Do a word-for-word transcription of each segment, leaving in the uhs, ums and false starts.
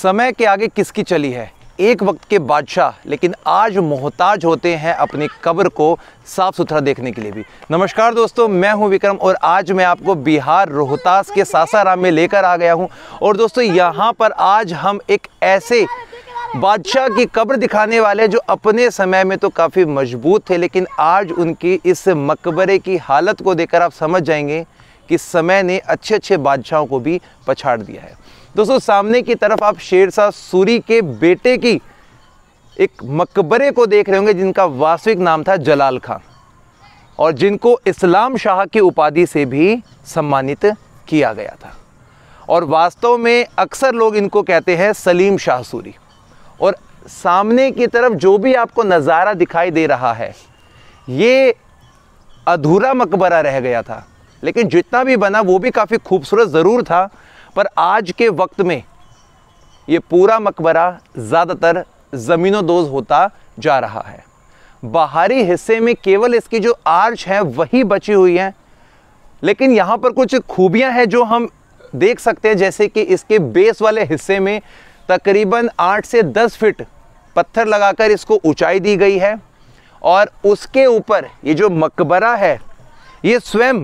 समय के आगे किसकी चली है, एक वक्त के बादशाह लेकिन आज मोहताज होते हैं अपनी कब्र को साफ़ सुथरा देखने के लिए भी। नमस्कार दोस्तों, मैं हूं विक्रम और आज मैं आपको बिहार रोहतास के सासाराम में लेकर आ गया हूं। और दोस्तों यहां पर आज हम एक ऐसे बादशाह की कब्र दिखाने वाले जो अपने समय में तो काफ़ी मजबूत थे, लेकिन आज उनकी इस मकबरे की हालत को देखकर आप समझ जाएंगे कि समय ने अच्छे अच्छे बादशाहों को भी पछाड़ दिया है। दोस्तों सामने की तरफ आप शेरशाह सूरी के बेटे की एक मकबरे को देख रहे होंगे जिनका वास्तविक नाम था जलाल खां और जिनको इस्लाम शाह की उपाधि से भी सम्मानित किया गया था। और वास्तव में अक्सर लोग इनको कहते हैं सलीम शाह सूरी। और सामने की तरफ जो भी आपको नज़ारा दिखाई दे रहा है ये अधूरा मकबरा रह गया था, लेकिन जितना भी बना वो भी काफ़ी खूबसूरत ज़रूर था। पर आज के वक्त में ये पूरा मकबरा ज़्यादातर ज़मीनोदोज़ होता जा रहा है। बाहरी हिस्से में केवल इसकी जो आर्च है वही बची हुई है, लेकिन यहाँ पर कुछ खूबियाँ हैं जो हम देख सकते हैं, जैसे कि इसके बेस वाले हिस्से में तकरीबन आठ से दस फीट पत्थर लगाकर इसको ऊंचाई दी गई है। और उसके ऊपर ये जो मकबरा है ये स्वयं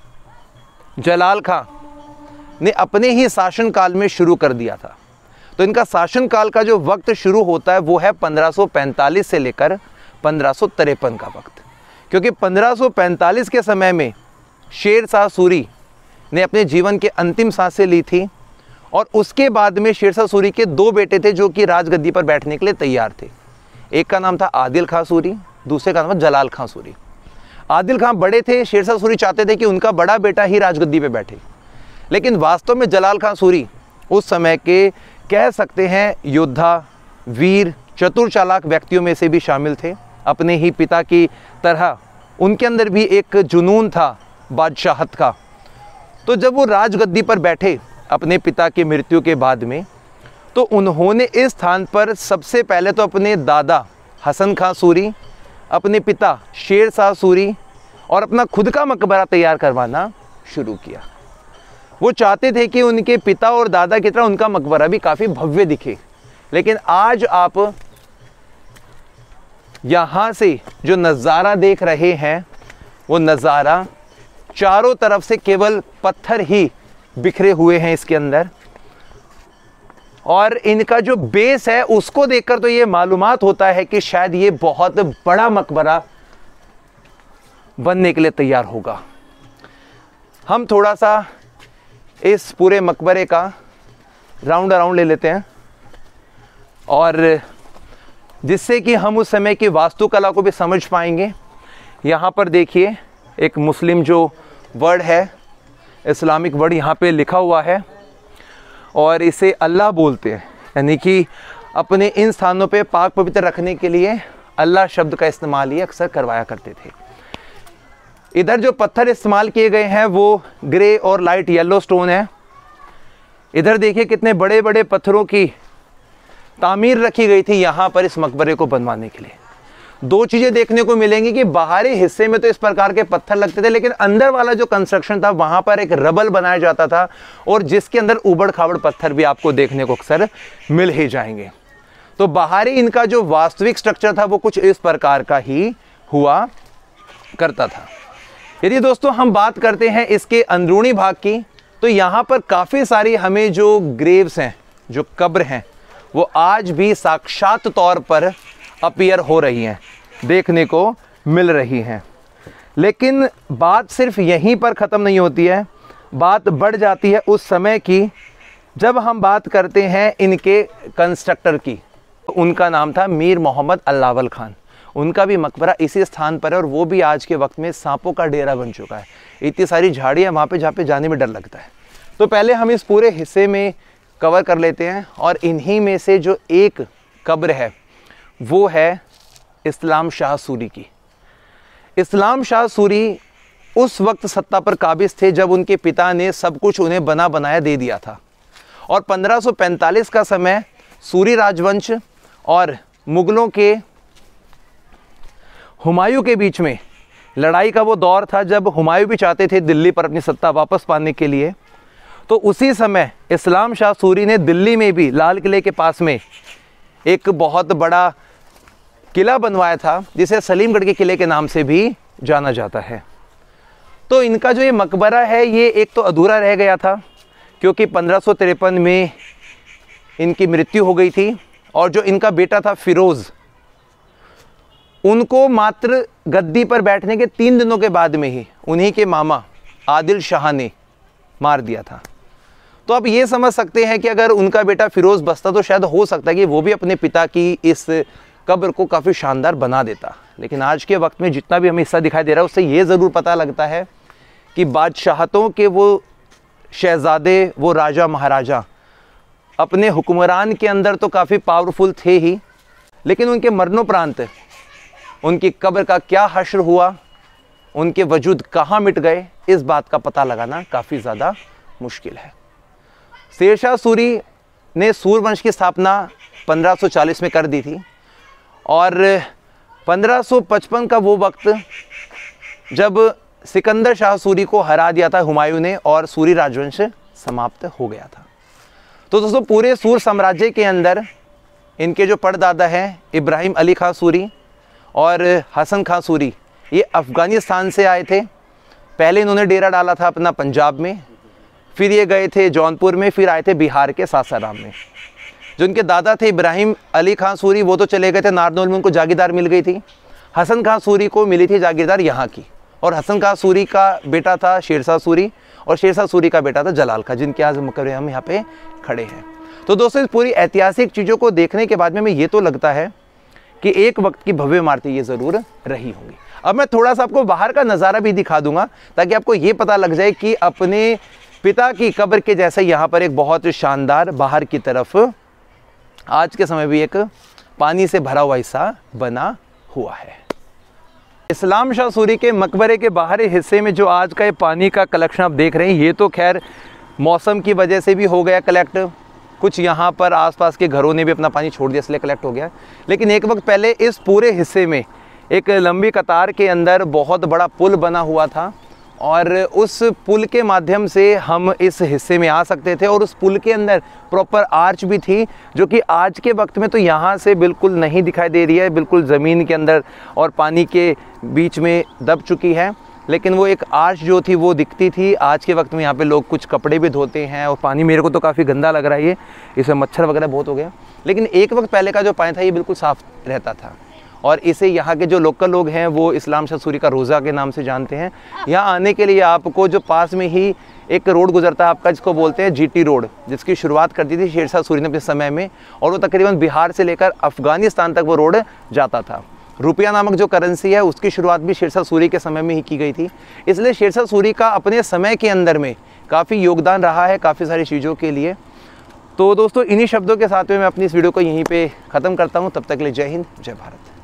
जलाल खां ने अपने ही शासनकाल में शुरू कर दिया था। तो इनका शासनकाल का जो वक्त शुरू होता है वो है पंद्रह सौ पैंतालीस से लेकर पंद्रह सौ तिरपन का वक्त, क्योंकि पंद्रह सौ पैंतालीस के समय में शेरशाह सूरी ने अपने जीवन के अंतिम सांसें ली थी। और उसके बाद में शेरशाह सूरी के दो बेटे थे जो कि राजगद्दी पर बैठने के लिए तैयार थे। एक का नाम था आदिल खां सूरी, दूसरे का नाम था जलाल खां सूरी। आदिल खां बड़े थे, शेरशाह सूरी चाहते थे कि उनका बड़ा बेटा ही राजगद्दी पे बैठे, लेकिन वास्तव में जलाल खां सूरी उस समय के कह सकते हैं योद्धा, वीर, चतुर चालाक व्यक्तियों में से भी शामिल थे। अपने ही पिता की तरह उनके अंदर भी एक जुनून था बादशाहत का। तो जब वो राजगद्दी पर बैठे अपने पिता की मृत्यु के बाद में, तो उन्होंने इस स्थान पर सबसे पहले तो अपने दादा हसन खां सूरी, अपने पिता शेरशाह सूरी और अपना खुद का मकबरा तैयार करवाना शुरू किया। वो चाहते थे कि उनके पिता और दादा की तरह उनका मकबरा भी काफ़ी भव्य दिखे। लेकिन आज आप यहाँ से जो नज़ारा देख रहे हैं वो नज़ारा चारों तरफ से केवल पत्थर ही बिखरे हुए हैं इसके अंदर। और इनका जो बेस है उसको देखकर तो ये मालूमात होता है कि शायद ये बहुत बड़ा मकबरा बनने के लिए तैयार होगा। हम थोड़ा सा इस पूरे मकबरे का राउंड अराउंड ले लेते हैं, और जिससे कि हम उस समय की वास्तुकला को भी समझ पाएंगे। यहाँ पर देखिए एक मुस्लिम जो वर्ड है, इस्लामिक वर्ड यहाँ पे लिखा हुआ है और इसे अल्लाह बोलते हैं, यानी कि अपने इन स्थानों पे पाक पवित्र रखने के लिए अल्लाह शब्द का इस्तेमाल ये अक्सर करवाया करते थे। इधर जो पत्थर इस्तेमाल किए गए हैं वो ग्रे और लाइट येलो स्टोन है। इधर देखिए कितने बड़े बड़े पत्थरों की तामीर रखी गई थी यहाँ पर इस मकबरे को बनवाने के लिए। दो चीज़ें देखने को मिलेंगी कि बाहरी हिस्से में तो इस प्रकार के पत्थर लगते थे, लेकिन अंदर वाला जो कंस्ट्रक्शन था वहाँ पर एक रबल बनाया जाता था और जिसके अंदर उबड़ खाबड़ पत्थर भी आपको देखने को अक्सर मिल ही जाएंगे। तो बाहरी इनका जो वास्तविक स्ट्रक्चर था वो कुछ इस प्रकार का ही हुआ करता था। यदि दोस्तों हम बात करते हैं इसके अंदरूनी भाग की, तो यहाँ पर काफ़ी सारी हमें जो ग्रेव्स हैं, जो कब्र हैं, वो आज भी साक्षात तौर पर अपीयर हो रही हैं, देखने को मिल रही हैं। लेकिन बात सिर्फ यहीं पर ख़त्म नहीं होती है, बात बढ़ जाती है उस समय की जब हम बात करते हैं इनके कंस्ट्रक्टर की। उनका नाम था मीर मोहम्मद अलावल खान। उनका भी मकबरा इसी स्थान पर है और वो भी आज के वक्त में सांपों का डेरा बन चुका है। इतनी सारी झाड़ियाँ वहाँ पे जहाँ पे जाने में डर लगता है। तो पहले हम इस पूरे हिस्से में कवर कर लेते हैं, और इन्हीं में से जो एक कब्र है वो है इस्लाम शाह सूरी की। इस्लाम शाह सूरी उस वक्त सत्ता पर काबिज थे जब उनके पिता ने सब कुछ उन्हें बना बनाया दे दिया था। और पंद्रह सौ पैंतालीस का समय सूरी राजवंश और मुग़लों के हुमायूं के बीच में लड़ाई का वो दौर था जब हुमायूं भी चाहते थे दिल्ली पर अपनी सत्ता वापस पाने के लिए। तो उसी समय इस्लाम शाह सूरी ने दिल्ली में भी लाल किले के पास में एक बहुत बड़ा किला बनवाया था, जिसे सलीमगढ़ के किले के नाम से भी जाना जाता है। तो इनका जो ये मकबरा है ये एक तो अधूरा रह गया था, क्योंकि पंद्रह सौ तिरपन में इनकी मृत्यु हो गई थी, और जो इनका बेटा था फिरोज़, उनको मात्र गद्दी पर बैठने के तीन दिनों के बाद में ही उन्हीं के मामा आदिल शाह ने मार दिया था। तो आप ये समझ सकते हैं कि अगर उनका बेटा फिरोज़ बचता तो शायद हो सकता है कि वो भी अपने पिता की इस कब्र को काफ़ी शानदार बना देता। लेकिन आज के वक्त में जितना भी हमें हिस्सा दिखाई दे रहा है उससे ये ज़रूर पता लगता है कि बादशाहतों के वो शहज़ादे, वो राजा महाराजा अपने हुक्मरान के अंदर तो काफ़ी पावरफुल थे ही, लेकिन उनके मरणोपरांत उनकी कब्र का क्या हश्र हुआ, उनके वजूद कहाँ मिट गए, इस बात का पता लगाना काफ़ी ज़्यादा मुश्किल है। शेरशाह सूरी ने सूरवंश की स्थापना पंद्रह सौ चालीस में कर दी थी, और पंद्रह सौ पचपन का वो वक्त जब सिकंदर शाह सूरी को हरा दिया था हुमायूं ने, और सूरी राजवंश समाप्त हो गया था। तो दोस्तों पूरे सूर साम्राज्य के अंदर इनके जो परदादा हैं इब्राहिम अली खां सूरी और हसन खां सूरी, ये अफ़गानिस्तान से आए थे। पहले इन्होंने डेरा डाला था अपना पंजाब में, फिर ये गए थे जौनपुर में, फिर आए थे बिहार के सासाराम में। जो उनके दादा थे इब्राहिम अली खां सूरी, वो तो चले गए थे नारनौल में, उनको जागीरदार मिल गई थी। हसन खां सूरी को मिली थी जागीरदार यहाँ की, और हसन खां सूरी का बेटा था शेरशाह सूरी, और शेरशाह सूरी का बेटा था जलाल खां, जिनके आज मकबरे हम यहाँ पे खड़े हैं। तो दोस्तों इस पूरी ऐतिहासिक चीज़ों को देखने के बाद में हमें ये तो लगता है कि एक वक्त की भव्य इमारतें ये ज़रूर रही होंगी। अब मैं थोड़ा सा आपको बाहर का नज़ारा भी दिखा दूंगा, ताकि आपको ये पता लग जाए कि अपने पिता की कब्र के जैसे यहाँ पर एक बहुत शानदार बाहर की तरफ आज के समय भी एक पानी से भरा हुआ हिस्सा बना हुआ है। इस्लाम शाह सूरी के मकबरे के बाहरी हिस्से में जो आज का ये पानी का कलेक्शन आप देख रहे हैं, ये तो खैर मौसम की वजह से भी हो गया कलेक्ट, कुछ यहाँ पर आसपास के घरों ने भी अपना पानी छोड़ दिया इसलिए कलेक्ट हो गया। लेकिन एक वक्त पहले इस पूरे हिस्से में एक लंबी कतार के अंदर बहुत बड़ा पुल बना हुआ था, और उस पुल के माध्यम से हम इस हिस्से में आ सकते थे, और उस पुल के अंदर प्रॉपर आर्च भी थी, जो कि आज के वक्त में तो यहाँ से बिल्कुल नहीं दिखाई दे रही है, बिल्कुल ज़मीन के अंदर और पानी के बीच में दब चुकी है। लेकिन वो एक आर्च जो थी वो दिखती थी। आज के वक्त में यहाँ पे लोग कुछ कपड़े भी धोते हैं, और पानी मेरे को तो काफ़ी गंदा लग रहा है, ये इसमें मच्छर वगैरह बहुत हो गया। लेकिन एक वक्त पहले का जो पानी था ये बिल्कुल साफ़ रहता था, और इसे यहाँ के जो लोकल लोग हैं वो इस्लाम शाह सूरी का रोज़ा के नाम से जानते हैं। यहाँ आने के लिए आपको जो पास में ही एक रोड गुजरता है आपका, जिसको बोलते हैं जीटी रोड, जिसकी शुरुआत कर दी थी शेरशाह सूरी ने अपने समय में, और वो तकरीबन बिहार से लेकर अफ़गानिस्तान तक वो रोड जाता था। रुपया नामक जो करेंसी है उसकी शुरुआत भी शेरशाह सूरी के समय में ही की गई थी। इसलिए शेरशाह सूरी का अपने समय के अंदर में काफ़ी योगदान रहा है काफ़ी सारी चीज़ों के लिए। तो दोस्तों इन्हीं शब्दों के साथ में मैं अपनी इस वीडियो को यहीं पे ख़त्म करता हूँ। तब तक के लिए जय हिंद, जय भारत।